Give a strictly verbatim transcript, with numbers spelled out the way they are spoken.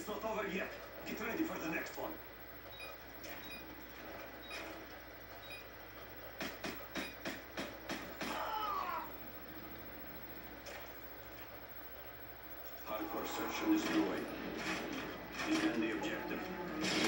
It's not over yet. Get ready for the next one. Hardcore search and destroy. Defend the objective.